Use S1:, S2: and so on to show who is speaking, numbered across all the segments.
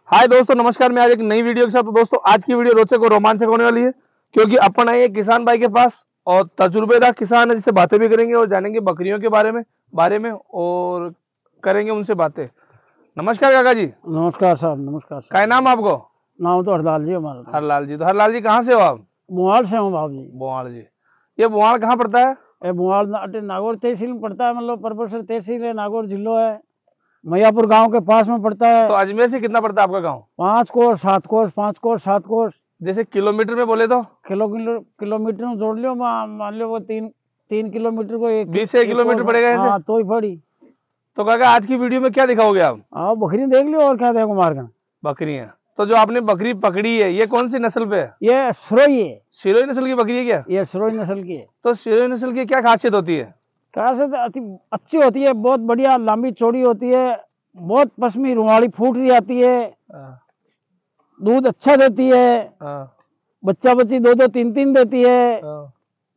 S1: हाय दोस्तों, नमस्कार। मैं आज एक नई वीडियो के साथ। तो दोस्तों, आज की वीडियो रोचक और रोमांचक होने वाली है, क्योंकि अपन आए एक किसान भाई के पास और तजुर्बेदार किसान है, जिससे बातें भी करेंगे और जानेंगे बकरियों के बारे में और करेंगे उनसे बातें। नमस्कार काका जी।
S2: नमस्कार साहब, नमस्कार
S1: क्या
S2: साहब।
S1: नाम आपको?
S2: नाम तो हरलाल जी हमारा तो।
S1: हरलाल जी। तो हरलाल जी, कहाँ से हो आप?
S2: बुआल से हूँ बाबू जी।
S1: बुआड़ जी। ये बुआड़ कहाँ पड़ता है?
S2: ये बुआल नागौर तहसील में पड़ता है, मतलब परबसर तहसील है, नागौर जिलो है, मैयापुर गांव के पास में पड़ता है।
S1: तो अजमेर से कितना पड़ता है आपका गाँव?
S2: 5 कोस 7 कोस 5 कोस 7 कोस।
S1: जैसे किलोमीटर में बोले तो
S2: किलोमीटर में जोड़ लियो, मान लो वो 3 किलोमीटर को
S1: 20 से किलोमीटर पड़ेगा ऐसे।
S2: हाँ तो ही पड़ी।
S1: तो काका, आज की वीडियो में क्या दिखाओगे आप?
S2: आओ बकरी देख लियो, और क्या देखो मार कर।
S1: बकरियां। तो जो आपने बकरी पकड़ी है, ये कौन सी नस्ल पे है?
S2: ये सरोई है।
S1: सिरोही नस्ल की बकरी है क्या?
S2: ये सरोई नस्ल की है।
S1: तो सिरोही नस्ल की क्या खासियत होती है?
S2: कहाँ से अति अच्छी होती है, बहुत बढ़िया लंबी चौड़ी होती है, बहुत पश्मी रुमाली फूट रही आती है,
S1: हाँ,
S2: दूध अच्छा देती है,
S1: हाँ,
S2: बच्चा बच्ची 2 2 3 3 देती है।
S1: हाँ।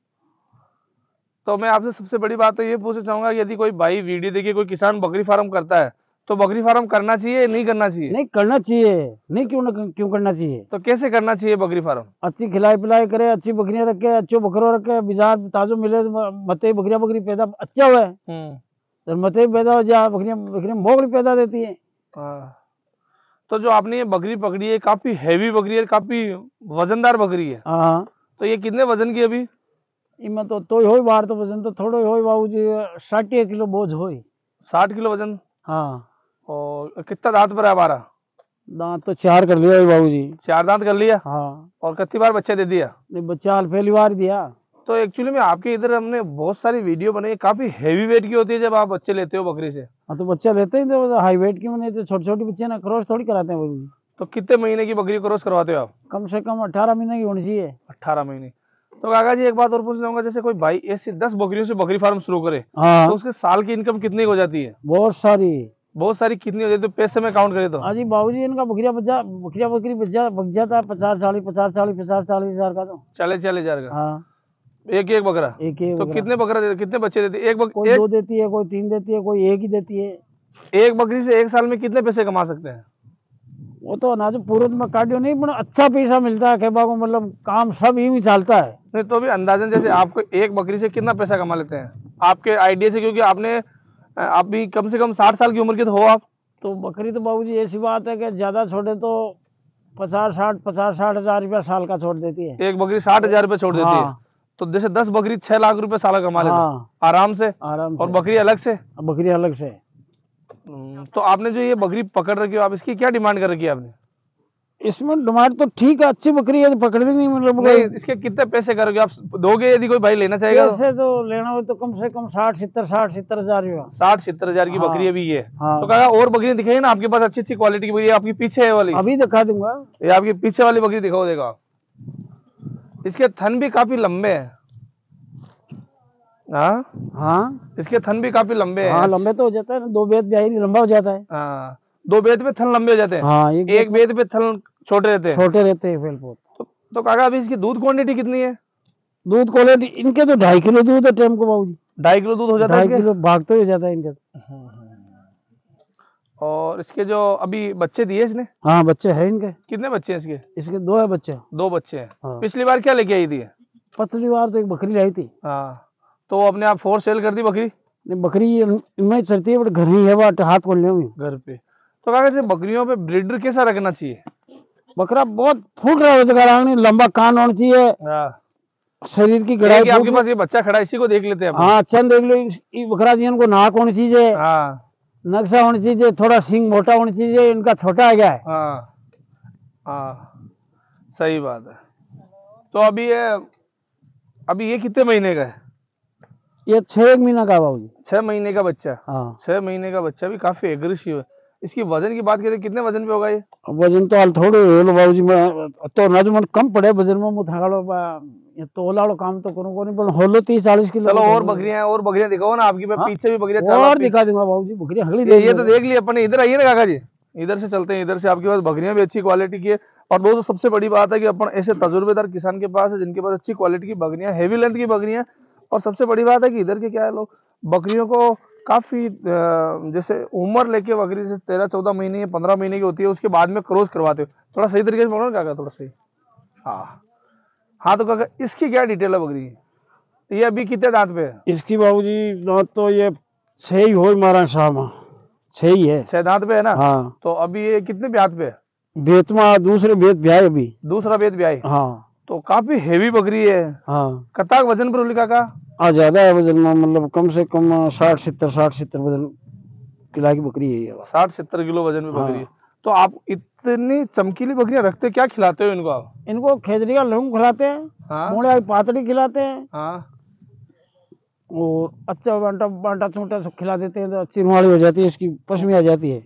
S1: तो मैं आपसे सबसे बड़ी बात तो ये पूछना चाहूंगा कि यदि कोई भाई वीडियो देखिए, कोई किसान बकरी फार्म करता है, तो बकरी फार्म करना चाहिए नहीं करना चाहिए?
S2: नहीं करना चाहिए, नहीं क्यों करना चाहिए।
S1: तो कैसे करना चाहिए बकरी फार्म?
S2: अच्छी खिलाई पिलाई करे, अच्छी बकरियां रखे, अच्छो बकरो रखे, बाजार ताजो मिले, मते बकरी पैदा अच्छा हुआ है, तो मते पैदा हो जा, बकरियां मोगरी पैदा देती है।
S1: हाँ। तो जो आपने ये बकरी पकड़ी है, काफी हैवी बकरी है, काफी वजनदार बकरी है।
S2: हाँ,
S1: तो ये कितने वजन की है अभी?
S2: इनमें तो ही बाहर तो वजन तो थोड़ो ही हो बाबू जी, 60 किलो बोझ हो।
S1: 60 किलो वजन।
S2: हाँ।
S1: और कितना दांत पर है हमारा?
S2: दांत तो 4 कर लिया बाबू जी।
S1: 4 दांत कर लिया।
S2: हाँ।
S1: और कितनी बार बच्चे दे दिया?
S2: नहीं, बच्चा हाल पहली बार दिया।
S1: तो एक्चुअली में आपके इधर हमने बहुत सारी वीडियो बनाई है, काफी हैवी वेट की होती है जब आप बच्चे लेते हो बकरी से।
S2: हाँ तो बच्चा लेते ही तो हाई वेट की, नहीं तो छोटी छोटी बच्चे ना क्रॉस थोड़ी कराते हैं बाबू जी।
S1: तो कितने महीने की बकरी क्रॉस करवाते हो आप?
S2: कम से कम 18 महीने की होनी चाहिए।
S1: 18 महीने। तो काका जी, एक बात और पूछना चाहूंगा, जैसे कोई भाई ऐसे 10 बकरियों से बकरी फार्म शुरू करे,
S2: हाँ,
S1: तो उसके साल की इनकम कितनी हो जाती है?
S2: बहुत सारी।
S1: बहुत सारी कितनी हो जाती है? तो पैसे में काउंट करें तो?
S2: हाँ जी बाबू जी, इनका बकरी बच जाता है 50 40 हजार का तो।
S1: 40,000 का
S2: हाँ,
S1: एक एक बकरा?
S2: एक
S1: तो
S2: बकरा।
S1: कितने बकरा देते, कितने बच्चे देते
S2: कोई 2 देती है, कोई 3 देती है, कोई 1 ही देती है।
S1: एक बकरी से एक साल में कितने पैसे कमा सकते हैं?
S2: वो तो ना जो पूर्व में कार्डियो नहीं, पर अच्छा पैसा मिलता है कहबा को, मतलब काम सब ही चलता है।
S1: नहीं तो भी अंदाजन, जैसे आपको एक बकरी से कितना पैसा कमा लेते हैं आपके आइडिया से? क्योंकि आप भी कम से कम 60 साल की उम्र के तो हो आप।
S2: तो बकरी तो बाबूजी ऐसी बात है कि ज्यादा छोड़े तो 50 60 हजार रुपया साल का छोड़ देती है।
S1: एक बकरी 60,000 रुपये छोड़ देती है।
S2: हाँ।
S1: तो जैसे 10 बकरी 6 लाख रुपए साल का कमा लेते हैं।
S2: हाँ,
S1: आराम से।
S2: आराम
S1: और
S2: से।
S1: बकरी अलग से?
S2: बकरी अलग से।
S1: तो आपने जो ये बकरी पकड़ रखी हो, आप इसकी क्या डिमांड कर रखी है आपने?
S2: इसमें डिमांड तो ठीक है, अच्छी बकरी है तो पकड़ नहीं, मतलब
S1: नहीं, इसके कितने पैसे करोगे आप? दोगे यदि कोई भाई लेना चाहेगा तो?
S2: पैसे तो लेना हो तो कम से कम 60 70 हजार रुपया।
S1: 60 70 हजार की
S2: हाँ।
S1: बकरी अभी ये?
S2: हाँ।
S1: तो कहा और बकरी दिखाइए ना आपके पास, अच्छी अच्छी क्वालिटी की बकरी। आपकी पीछे है वाली,
S2: अभी दिखा दूंगा।
S1: ये आपकी पीछे वाली बकरी दिखाओ, देखा। इसके थन भी काफी लंबे हैं। हाँ,
S2: हाँ,
S1: इसके थन भी काफी लंबे हैं।
S2: हाँ लंबे तो हो जाता है ना, 2 बेत ब्याही लंबा हो जाता है।
S1: हाँ, 2 बेत पे थन लंबे हो जाते हैं।
S2: हाँ,
S1: एक बेत पे थन छोटे रहते हैं।
S2: छोटे रहते हैं फेलपोत।
S1: तो काका, अभी इसकी दूध क्वांटिटी कितनी है?
S2: दूध क्वालिटी इनके तो 2.5 किलो दूध है टाइम को बाबू जी।
S1: 2.5 किलो दूध हो जाता है
S2: 2.5
S1: इसके?
S2: किलो भाग तो हो जाता है इनके।
S1: और इसके जो अभी बच्चे दिए इसने,
S2: हाँ, बच्चे हैं इनके।
S1: कितने बच्चे हैं इसके?
S2: इसके 2 है बच्चे।
S1: 2 बच्चे हैं।
S2: हाँ।
S1: पिछली बार क्या लेके आई थी?
S2: पिछली बार तो एक बकरी लाई थी।
S1: हाँ। तो वो अपने आप फोर्स सेल कर दी बकरी?
S2: नहीं, बकरी इनमें ही चलती है, बट घर ही है, वो हाथ खोल ले
S1: घर पे। तो काका, जैसे बकरियों पे ब्रीडर कैसा रखना चाहिए?
S2: बकरा बहुत फूट रहा है, लंबा कान होना चाहिए,
S1: हाँ।
S2: शरीर की गड़ाई
S1: आपके पास ये बच्चा खड़ा है, इसी को देख लेते हैं अपन।
S2: हाँ, अच्छा देख लो, बकरा जी को नाक होनी चाहिए,
S1: हाँ,
S2: नक्शा होनी चाहिए, थोड़ा सिंग मोटा होनी चाहिए, इनका छोटा आ गया है।
S1: हाँ, हाँ, सही बात है। तो अभी ये कितने महीने का है?
S2: ये 6 महीना का बाबू जी।
S1: 6 महीने का बच्चा?
S2: हाँ।
S1: 6 महीने का बच्चा भी काफी एग्रेसिव है। इसकी वजन की बात करें, कितने वजन पे होगा ये?
S2: वजन तो हाल थोड़े होलो बाबू जी, मैं तो ना जो मन कम पड़े वजन में, मुँह थाड़ो ये तोलाड़ो काम तो करूँ को नहीं, पर होलो 30 40 किलो।
S1: चलो, और बकरियां दिखाओ ना आपकी। मैं
S2: हाँ?
S1: पीछे भी बकरियां
S2: और दिखा दूंगा बाबू जी, बकरी हगली
S1: ये तो देख ली अपन ने। इधर आइए ना काका जी, इधर से चलते हैं। इधर से आपके पास बकरियां भी अच्छी क्वालिटी की है। और दोस्तों, सबसे बड़ी बात है कि अपन ऐसे तजुर्बेदार किसान के पास है, जिनके पास अच्छी क्वालिटी की बकरियां, हैवी लेंथ की बकरियां। और सबसे बड़ी बात है कि इधर के क्या है, लोग बकरियों को काफी जैसे उम्र लेके बकरी जैसे 13-14 महीने या 15 महीने की होती है, उसके बाद में क्रॉस करवाते हो। थोड़ा सही तरीके से पकड़ो ना काका, थोड़ा सही। हाँ हाँ, तो काका इसकी क्या डिटेल है बकरी की? ये अभी कितने दांत पे है?
S2: इसकी बाबूजी दांत तो ये 6 ही हो मारा शाम, 6 ही है।
S1: 6 दांत पे है ना?
S2: हाँ।
S1: तो अभी ये कितने ब्यात पे है?
S2: बेतमा दूसरे बेत ब्याह अभी।
S1: दूसरा बेत ब्याह।
S2: हाँ।
S1: तो काफी हेवी बकरी है।
S2: हाँ।
S1: कताक वजन पर होली काका?
S2: ज्यादा है वजन में, मतलब कम से कम 60-70 वजन किला की बकरी है ये।
S1: 60-70 किलो वजन में बकरी है।
S2: हाँ।
S1: तो आप इतनी चमकीली बकरियां रखते, क्या खिलाते हो इनको आप?
S2: इनको खेजड़ी का लहूम खिलाते हैं,
S1: हाँ
S2: मूंगड़े की पातड़ी खिलाते हैं,
S1: हाँ।
S2: और अच्छा बांटा बांटा छोटा सब खिला देते हैं, तो अच्छी रुआड़ी हो जाती है, इसकी पश्मी आ जाती है।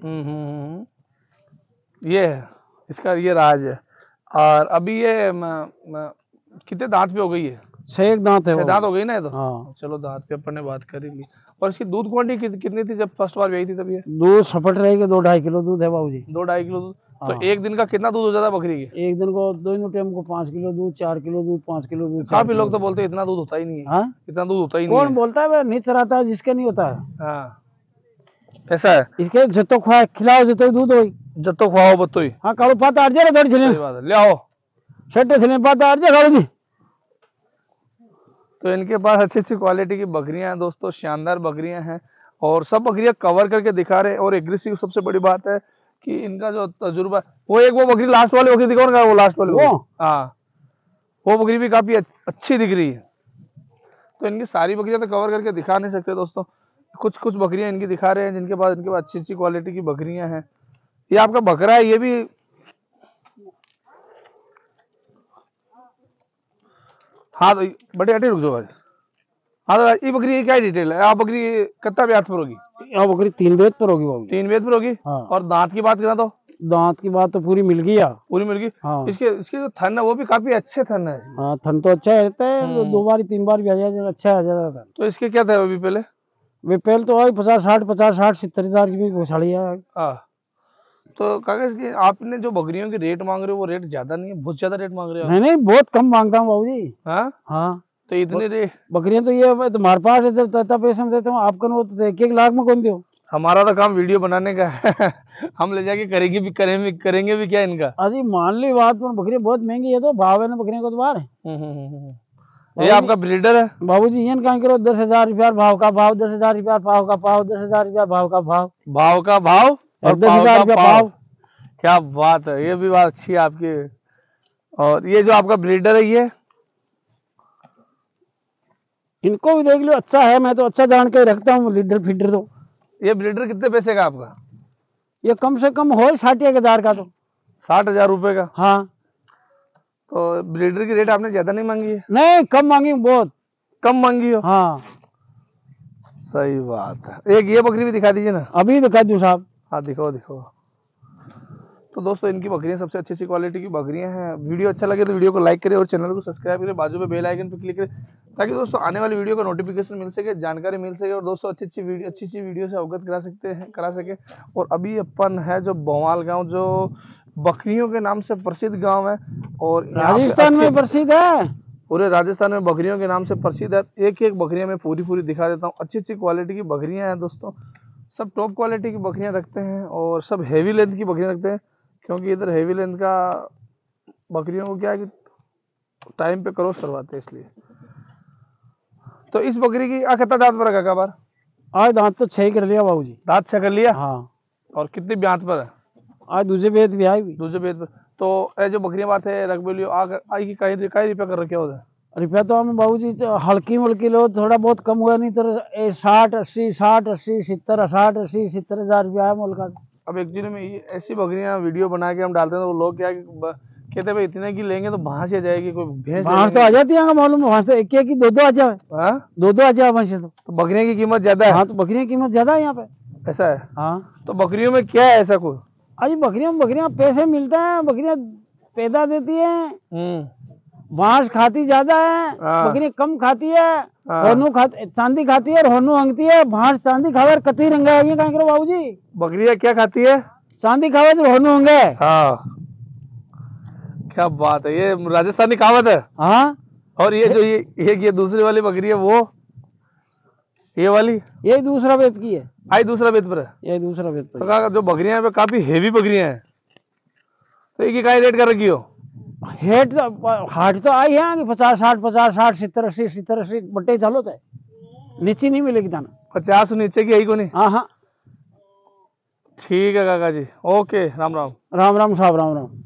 S1: ये है इसका, ये राज है। और अभी ये कितने दांत पे हो गई है?
S2: 6 दांत है।
S1: 6 दांत हो गई ना ये तो।
S2: हाँ।
S1: चलो दांत पे अपन ने बात कर ही ली। और इसकी दूध क्वांटिटी कितनी थी जब फर्स्ट बार ब्याई थी तब? ये
S2: दूध सफट रहेगी, 2-2.5 किलो दूध है बाबूजी।
S1: 2-2.5 किलो दूध। तो
S2: हाँ।
S1: एक दिन का कितना दूध हो जाता है बकरी के?
S2: एक दिन को दोनों टाइम को 5 किलो दूध, 4 किलो दूध, 5 किलो दूध।
S1: काफी लोग तो बोलते हैं इतना दूध होता ही नहीं है।
S2: हाँ?
S1: इतना दूध होता ही नहीं
S2: कौन
S1: है।
S2: बोलता है? नहीं चराता है जिसके नहीं होता है।
S1: हाँ ऐसा है।
S2: इसके जतो खुआ खिलाओ जतो दूध होई।
S1: जत्तो खुआओ बत्तो ही।
S2: हाँ कालो पाता अड़ जा दौड़ चले।
S1: सही बात है, ले आओ।
S2: छठे से पाता अड़ जा खाओ जी।
S1: तो इनके पास अच्छी अच्छी क्वालिटी की बकरियां हैं दोस्तों, शानदार बकरियां हैं, और सब बकरियां कवर करके दिखा रहे हैं। और एग्रेसिव सबसे बड़ी बात है कि इनका जो तजुर्बा, वो एक वो बकरी लास्ट वाली बकरी दिखाओ ना, वो लास्ट वाली
S2: वो
S1: हाँ, वो बकरी भी काफी अच्छी दिख रही है। तो इनकी सारी बकरियां तो कवर करके दिखा नहीं सकते दोस्तों, कुछ कुछ बकरियां इनकी दिखा रहे हैं जिनके पास अच्छी अच्छी क्वालिटी की बकरियां हैं। ये आपका बकरा है, ये भी हाँ तो बड़े अटे रुक जाओ भाई। हाँ तो ये बकरी की क्या डिटेल है? आप बकरी कितना ब्याज पर होगी?
S2: यहाँ बकरी 3 बेत पर होगी बाबू।
S1: 3 बेत पर होगी।
S2: हाँ।
S1: और दांत की बात करें तो?
S2: दांत की बात तो पूरी मिल गई है।
S1: पूरी मिल गई।
S2: हाँ।
S1: इसके इसके जो थन है वो भी काफी अच्छे थन है।
S2: हाँ थन तो अच्छा रहता है, 2 बार 3 बार भी आ जाए अच्छा आ जाता है।
S1: तो इसके क्या था अभी पहले?
S2: वे पहले तो आई 50-60 70 की भी घोषाली है।
S1: हाँ। तो काका इसकी आपने जो बकरियों के रेट मांग रहे हो वो रेट ज्यादा नहीं है? बहुत ज्यादा रेट मांग रहे हो?
S2: नहीं नहीं, बहुत कम मांगता हूँ बाबूजी।
S1: हाँ
S2: हाँ।
S1: तो इतने रेट?
S2: बकरियां तो ये तुम्हारे पास है, जब तता पैसे में देता हूँ आपको, वो तो 1-1 लाख में कौन दो।
S1: हमारा तो काम वीडियो बनाने का है। हम ले जाके करेंगे भी क्या इनका?
S2: अजी मान ली बात, पर बकरियां बहुत महंगी है, तो भाव है ना बकरियों को तो बाहर।
S1: ये आपका ब्रीडर है?
S2: बाबूजी ये कहाँ करो, 10,000 रुपया भाव का भाव, 10,000 रुपया भाव का भाव, 10,000 रुपया भाव का भाव,
S1: भाव का भाव और
S2: 10,000 रुपया भाव।
S1: क्या बात है, ये भी बात अच्छी है आपकी। और ये जो आपका ब्रीडर है ये?
S2: इनको भी देख लो, अच्छा है, मैं तो अच्छा जान के रखता हूँ लीडर फीडर। तो
S1: ये ब्रीडर कितने पैसे का आपका?
S2: ये कम से कम हो 60,000 का। तो
S1: 60,000 रुपए का?
S2: हाँ।
S1: तो ब्रीडर की रेट आपने ज्यादा नहीं मांगी है?
S2: नहीं कम मांगी, बहुत
S1: कम मांगी हो?
S2: हाँ।
S1: सही बात है। एक ये बकरी भी दिखा दीजिए ना।
S2: अभी दिखा दूं साहब?
S1: हाँ दिखाओ दिखाओ। तो दोस्तों इनकी बकरियां सबसे अच्छी अच्छी क्वालिटी की बकरियां हैं। वीडियो अच्छा लगे तो वीडियो को लाइक करें और चैनल को सब्सक्राइब करें, बाजू में बेल आइकन पर क्लिक करें, ताकि दोस्तों आने वाली वीडियो का नोटिफिकेशन मिल सके, जानकारी मिल सके, और दोस्तों अच्छी अच्छी वीडियो से अवगत करा सके। और अभी अपन है जो बोवाल गाँव, जो बकरियों के नाम से प्रसिद्ध गाँव है, और
S2: राजस्थान में प्रसिद्ध है,
S1: पूरे राजस्थान में बकरियों के नाम से प्रसिद्ध है। एक एक बकरियां मैं पूरी दिखा देता हूँ। अच्छी अच्छी क्वालिटी की बकरियां हैं दोस्तों, सब टॉप क्वालिटी की बकरियां रखते हैं, और सब हेवी लेंथ की बकरियां रखते हैं, क्योंकि इधर हेवी लेंथ का बकरियों को क्या है कि टाइम पे क्रॉस करवाते हैं, इसलिए। तो इस बकरी की कितना दांत पर रखा बार?
S2: आज दांत तो 6 कर लिया बाबूजी।
S1: दांत 6 कर लिया?
S2: हाँ।
S1: और कितनी ब्यात पर है?
S2: आज दूसरे बेद भी आई। दूसरे
S1: बेद पर। तो ये जो बकरियां बात है रखबेलियो आई की कई रुपया कर रखे होता है?
S2: रुपया तो हमें बाबूजी हल्की मुल्की लो, थोड़ा बहुत कम हुआ, नहीं तो 60-80 60-80 70 60-80 70,000 रुपया है मोल का।
S1: अब एक्चुअली में ऐसी बकरियां वीडियो बना के हम डालते हैं तो लोग क्या कहते हैं इतने की लेंगे तो भैंस आ जाएगी, कोई भैंस
S2: तो आ जाती है, मालूम है, भैंस तो एक की 2-2 आ जाए। दो आ जाए भैंस तो
S1: बकरियों की कीमत ज्यादा है।
S2: हाँ तो बकरियों की कीमत ज्यादा है यहाँ पे।
S1: ऐसा है?
S2: हाँ।
S1: तो बकरियों में क्या है ऐसा कुछ?
S2: अजी बकरियां पैसे मिलते हैं, बकरियां पैदा देती है, मांस खाती ज्यादा है, बकरी कम खाती है, होनू चांदी खाती है और होनू अंगती है। भैंस चांदी खावे कती रंगा है, ये कहाँ करो बाबूजी?
S1: बकरियां क्या खाती है?
S2: चांदी खावे जो होनू होंगे।
S1: हाँ क्या बात है, ये राजस्थानी कहावत है।
S2: हाँ।
S1: और ये जो ये दूसरी वाली बकरी है वो? ये वाली
S2: ये दूसरा वेद की है।
S1: आई दूसरा वेद पर है।
S2: ये दूसरा वेद पर।
S1: तो काका जो बकरियां पे काफी हेवी बकरियां हैं, तो ये क्या रेट कर रखी हो?
S2: हेट हाट तो आई है आगे 50 60 50 60 70 80 70 80 बट्टे चलो थे, नीचे नहीं मिलेगी दाना।
S1: 50 नीचे की आई को नहीं।
S2: हाँ हाँ
S1: ठीक है काका जी, ओके, राम राम।
S2: राम राम साहब, राम राम।